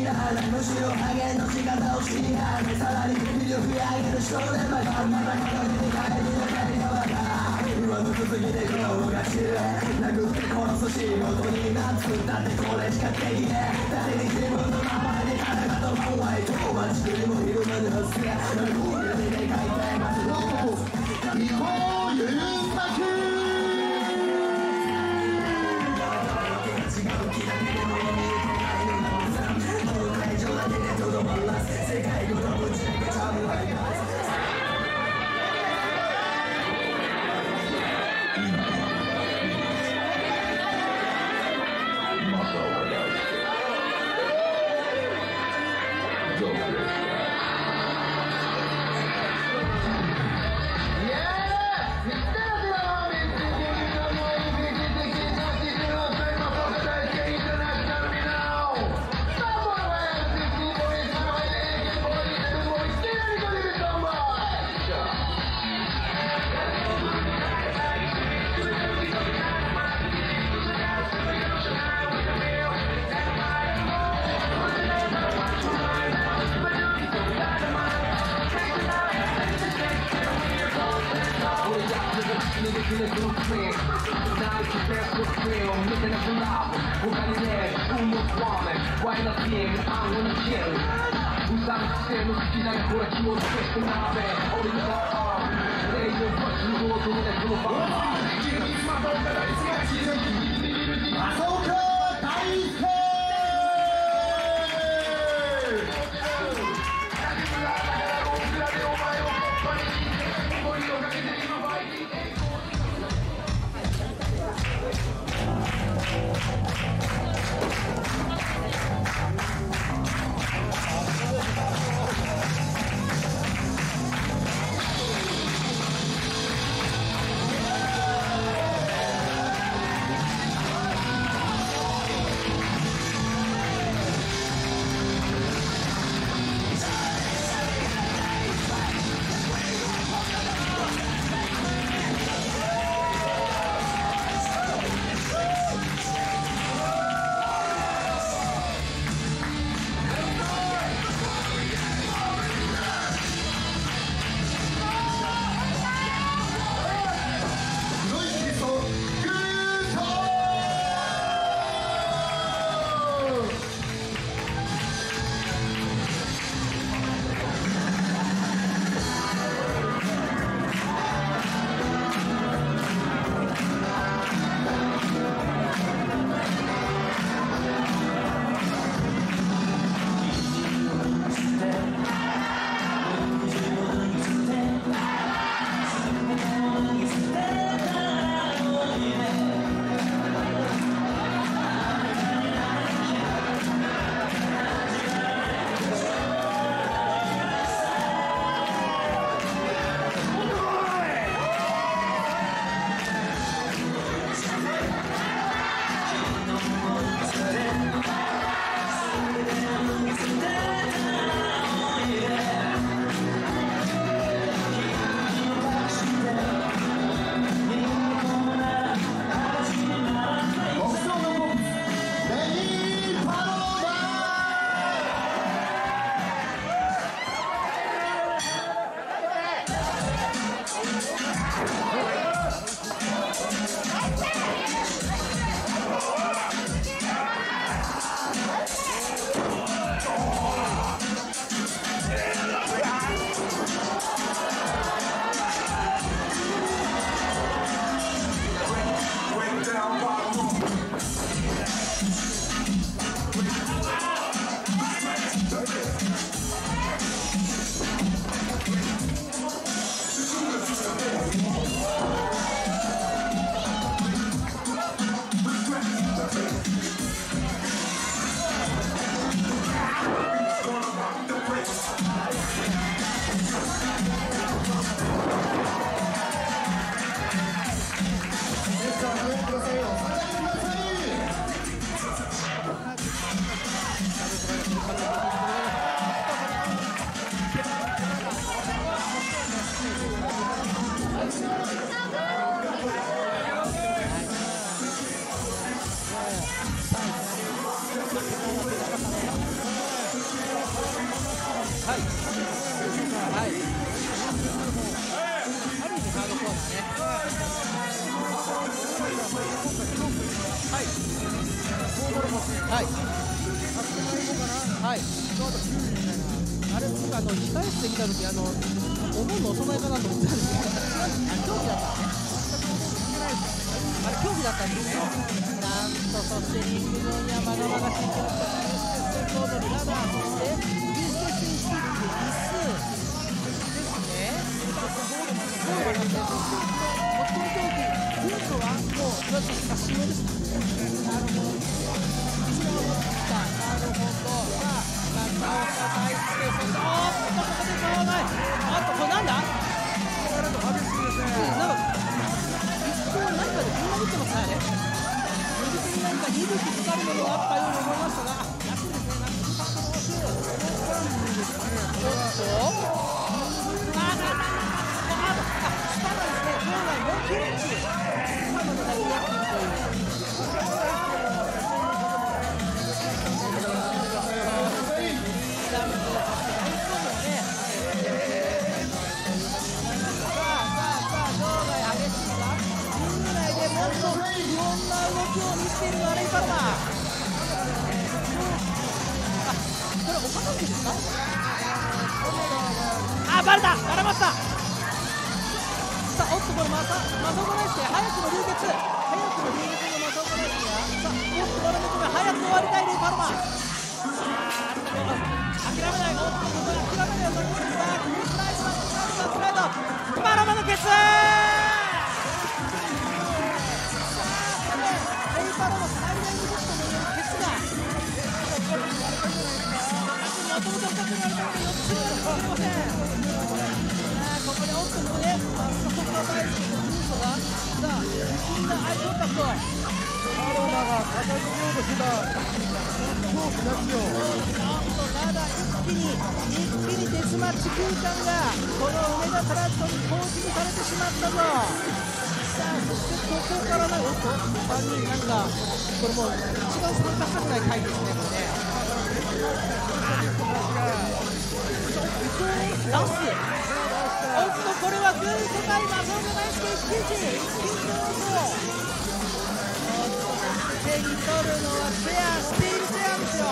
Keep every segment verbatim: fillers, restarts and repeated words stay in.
払い無視をハゲの仕方を知り合いさらに魅力上げる少年まだまだ掲げて帰りの帰りのまた上の続きで業が知る殴って殺す仕事になつだってこれしかできねえ誰に自分の名前で誰かと思わいと街繰りも昼間で発生ゴールで書いてます日本ユーマク違う気だけでも見えてないのなさこの会場だけでとどまらす世界ごとぶち抜けちゃうわいはい、ちょうどきゅうじみたいな。あれ、僕あの控え室で見たとき、あのお盆のお供えかなと思ってたんですけど、あれ競技だったね。あれ競技だったんですね。なんと、そしてリング上にはまだまだ身長の高いステップボードにラダー、そしてビーステップインスティック、椅子ですね。ゴールなんで、そしてこの競技、ルートはもうそれと差し入れです。なるほど。なるほど。さあ、中岡大輔、そして、おーっと、ここで障害。あっと、これなんだ？なんか、一応何かでぶん殴ってますね、あれ。右手に何か鈍き光るものがあったように思いましたが、楽ですね、なんか、スタートの押し。おっと、あー、あー、あ、スタートですね、場内モンキーレンチ。まだまだやっているという。動きを見せているのはレイ・パルマー。あ、これお片付けですか？あ、バレた、バレました。さあ、おっとこれまたマサオコナイスで早くも流血、早くも流血のマサオコナイスが、さあ、おっとバレましたが早く終わりたいレイ・パルマー。諦めない、おっとここで諦めないよ、さあ、スライドだ、スライド、パルマのケツ。パロの最大のヒットのケツがもともと深くなるからよっつはありません。ここでおっとここでそこが前にルートがさあ力んだアイコンタクト。パロナが片付けようとしてた恐怖ですよ。おっとただ一気に一気にデスマッチ空間がこの梅田トラットに構築されてしまったぞ。そしてここからね、おっとさんにんなんかこれもう一番参加したくない回ですね、これね。ラスおっとこれはグー世界マゾーの大好き一騎打ち一騎打ちの音。おっと手に取るのはチェア、スティールチェアですよ。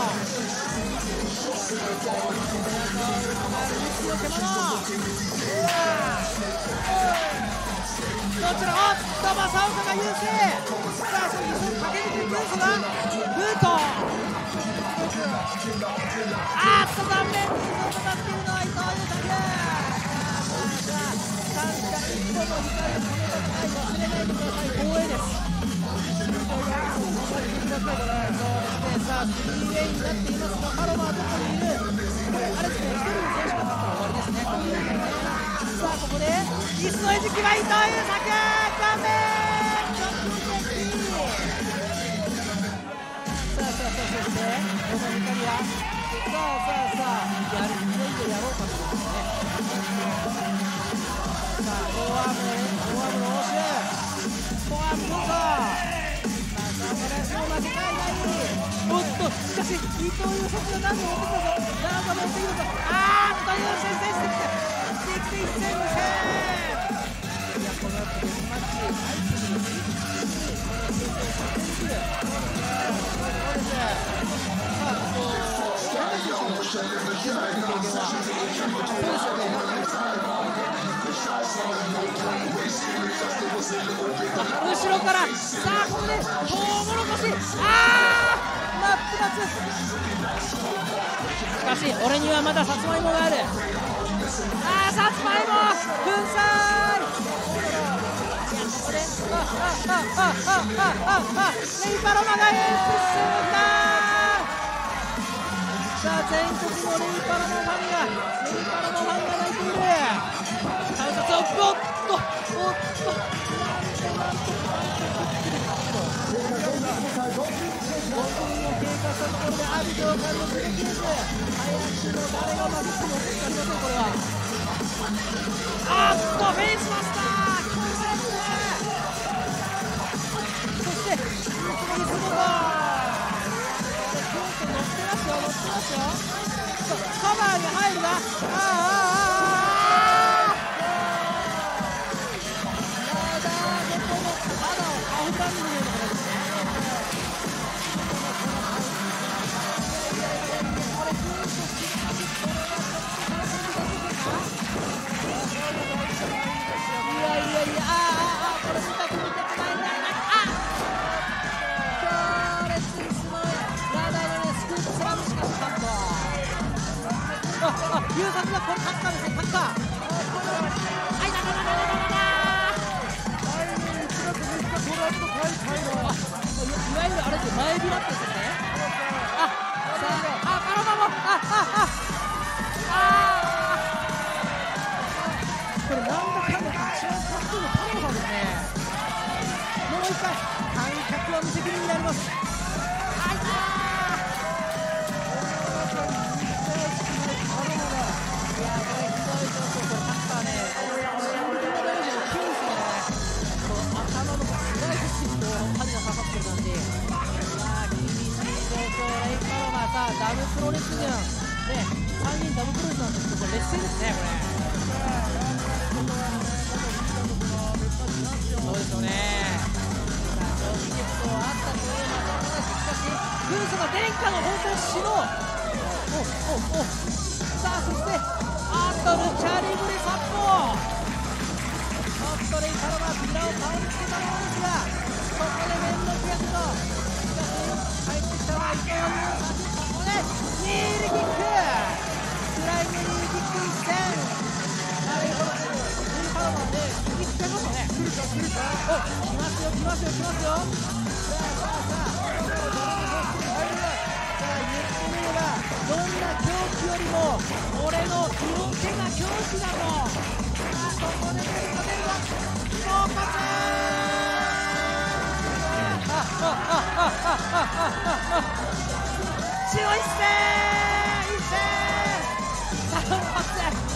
道の獣どちら、おっと正岡が優勢。さあその急ぎ駆け抜けていくんですがブート、あーっと残念にそのかかっているのは伊藤優作。さあさあ三者一歩の光を止めたくない、忘れないでください、光栄です。さあスリーウェイになっていますがパロマはどこにいる。これあれですね、一人の選手が勝ったら終わりですね。さあここで椅子の餌食は伊藤優作、ごめん直撃。さあさあさあそしてこのイタリア、さあさあさあやる、いよいよやろうかということですね。さあフォアームフォアームの応酬、フォアームどうぞ。まあさあこれそう負けたいない。おっとしかし伊藤優作が何を持ってきたぞ、何が持ってきたぞ。あーっと優先選手できて一戦二戦。いやこの後デスマッチ相手にこの成長させてくる。そうです。さあこう山口選手の経験はそうですよね。後ろからさあここでトウモロコシ、あー真っ二つ。しかし俺にはまださつまいもがある。あーさつまいも粉砕。ここでああああああああレイパロマが進んだ。さあ全国のレイパロマファンがレイパロマファンが泣いている。観察をおっとおっとなんとごふんを経過したところである状態を決めきれず、早くも誰が負けてもおかしくありません。これはあっとフェイスマスターこれですね。そしてスーツのリスボー京都乗ってますよ乗ってますよ。カバーに入るがあーあーあーあーただここも肌をアフタングのような形ですね。これ優作がこれタッカーですね、タッカー。はいだだだだだだだ。いわゆるあれですよ、前ビラってですね。あ、さあ、あ、パロマも、あ、あ、あ、あ、これなんだかんだ一番かっこいいのパロマさんですね。もう一回、観客は無責任になります。あいたー。いや、これひどい状況、これタッカーね、シングルダメージのきゅうですね。この頭の裏にこう針が刺さってる感じ。レイパロマさ、ダブプロレスじゃんね、さんにんダブプロレスなんですけど、これ劣勢ですね、これ。そうですよね。さあ、長期決闘あったというのは、しかし、軍曹が殿下の本当に死の、おおおさあ、そして、あっと、ルチャリブレ殺法。ちょっとレイパロマ、ビラを顔につけたものですが、ここで面倒くやつと。帰ってきたのは伊藤優作、ここでニールキック、フライングニールキック一戦。なるほど、フルパロマで次使いますよね。来るか来るか、お、来ますよ来ますよ来ますよ。さあさあさあ、さあ言ってみれば、どんな狂気よりも俺の色気が狂気だと。さあここで出るか出るか、総括。白いっせー一戦さん発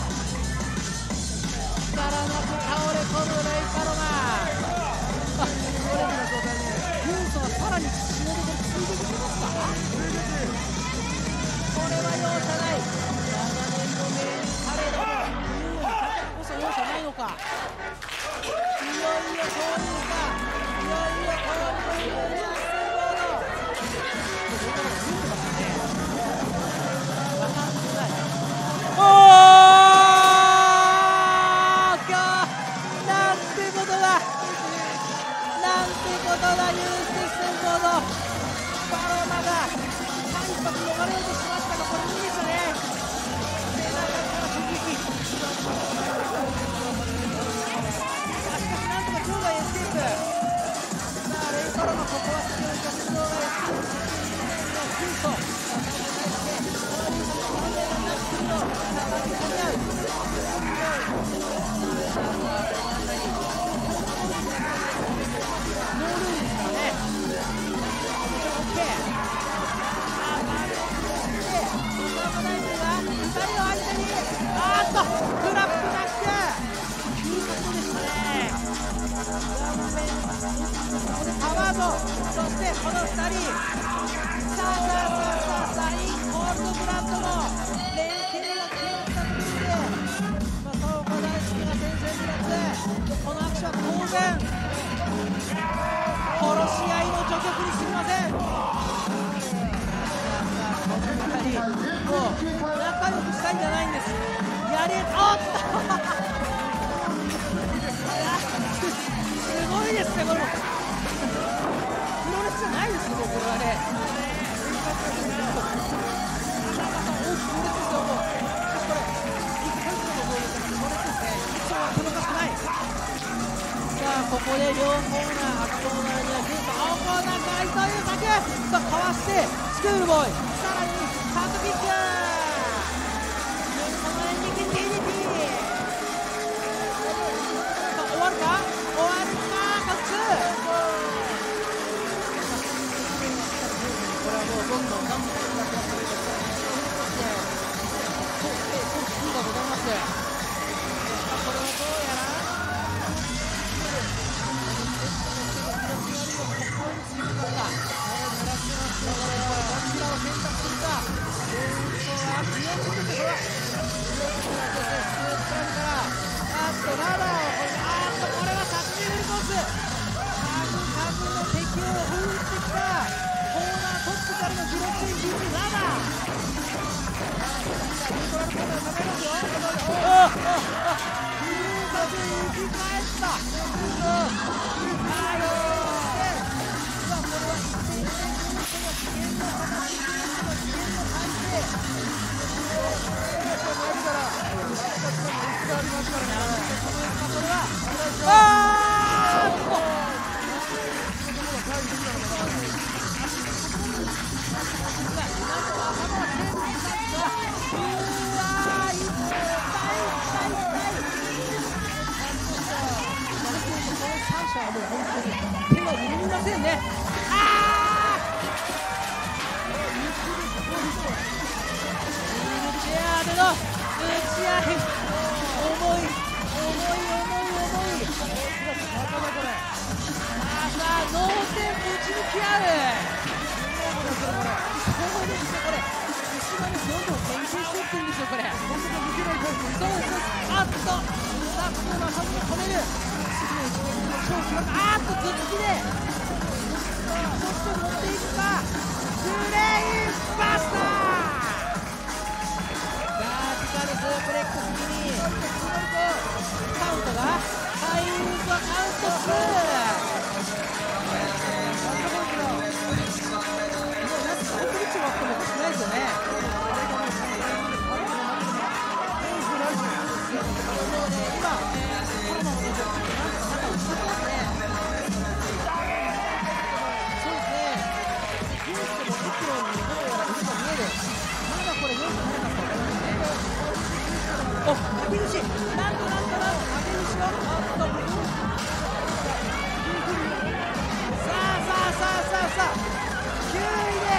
力なく倒れ込むレイパロマ。あ、これの状態で軍曹はさらに死ぬでこれ追撃しますか。これは容赦ない。長年の命にされども軍をだからこそ容赦ないのか。いよいよ投入か、いよいよ投入だ。おー、なんてことだ、なんてことだ、ユーステス戦闘のパロマが間一髪逃れようとしましたが、これ無理でしたね。背中から直撃。しかしなんとか場外エスケープ。さあレイパロマ、ここは強いか、場外エスケープシュート。そしてこのふたり、さあさあさあさあさあ、インコールドブランドの連携が決まったときで、まあ、東岡大輔が先制になってこの握手は当然殺し合いの序曲にすぎません。さあさあ、このふたりもう仲良くしたいんじゃないんです。やりおっとすごいですね、これもじゃないですよ、これはね。さあここで両コーナー、赤コーナーにはグーと青コーナーから伊藤優作とかわしてスクールボーイ、さらにカートキック、このエンディング ティーディーティー 終わるか終わるか、カッツどんどん頑張ってください。そして大きくがございます。これはどうやらここについてたか、これ狙ってます。これどちらを選択りますからね。これはあーっともう本当に手が緩みませんね。あーチェアでの打ち合い、重い重い重い重い。さあさあ脳天ぶち抜き合う。そうですね、これ後ろにどんどん前進していってるんですよ。これそうです。あっとさあこの中身を止める。あーっと頭突きでそして持っていくかブレインバスター。バーティカルスープレックス気味にカウントがハイウンドカウントツー。もうなんか本当に一番あってもおかしくないですよね。お、竹内、なんとなんとなんと竹内があっとさあさあさあさあさあきゅういで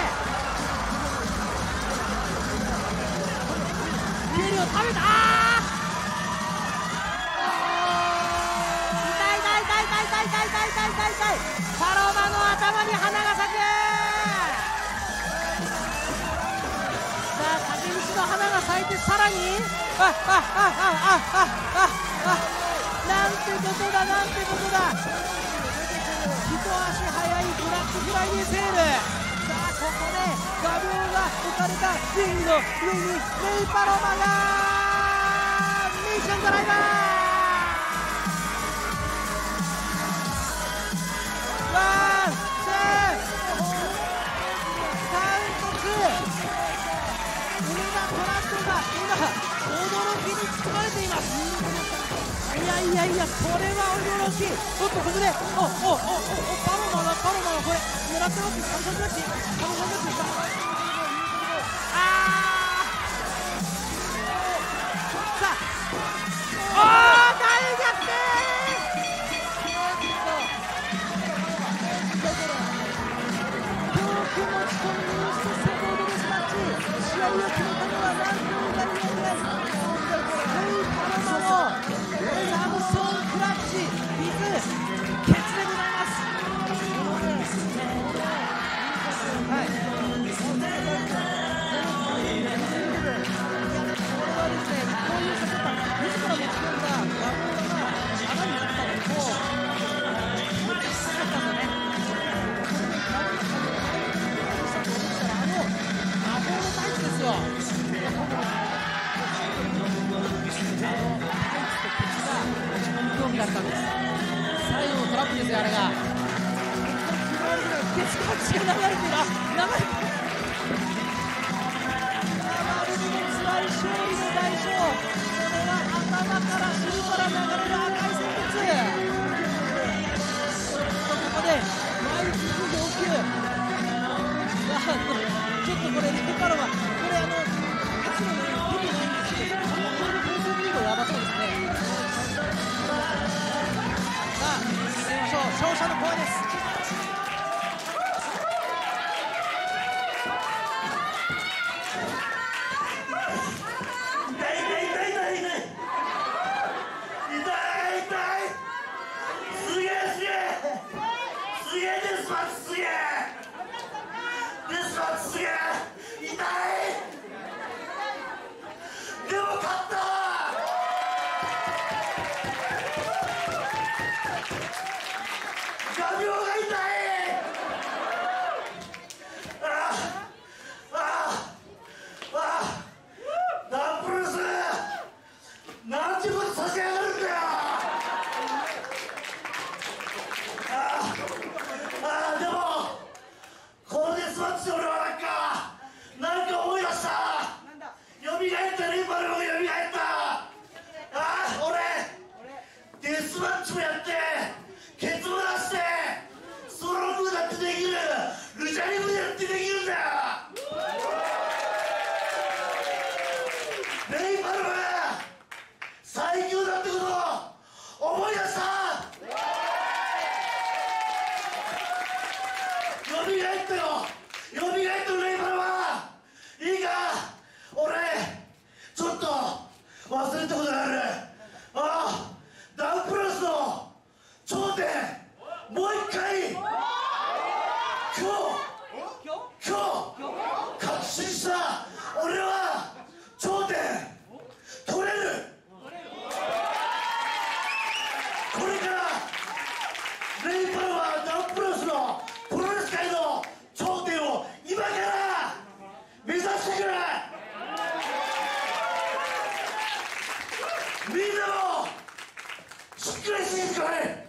きゅうりを食べた。あー痛い痛い痛い痛い痛い痛い痛い痛い痛い痛い。パロマの頭に花が咲く。さあ竹内の花が咲いてさらにああああああああなんてことだなんてことだ。一足早いブラックフライデーセール。さあここで画鋲が置かれたリングの上にメイパロマがミッションドライバーワンツーカウントツー。梅田トラックが今驚きに包まれています。いやいやいやこれは驚き。おっとここでおおおおおパロマだパロマはこれ狙ってます。カムサンジャッチカムサンジャッチした。あーさあおー大逆転。今日気持ちとニュースセコンドデスマッチ試合を決めたのはなんというかにやります。サムソンクラッチビズケツでございます。はい。これはですね、こういうさせた自ら持ち込んだ画像が穴になったのと、持ちしかったんだね。あの魔法のタイプですよ。競技だったんです。最後のトラップですよあれが。ケツカチが流れている。あ流れている。流れるのつらい勝利の代償。これは頭から尻から流れる赤い線物。ここでワイキキ要求。ちょっとこれレパロはこれあの初の出てないんですけど、このこの放送リードやばそうですね。勝者の声です。 すげえデスマッチすげえ痛い。 みんなもしっかりしていこい。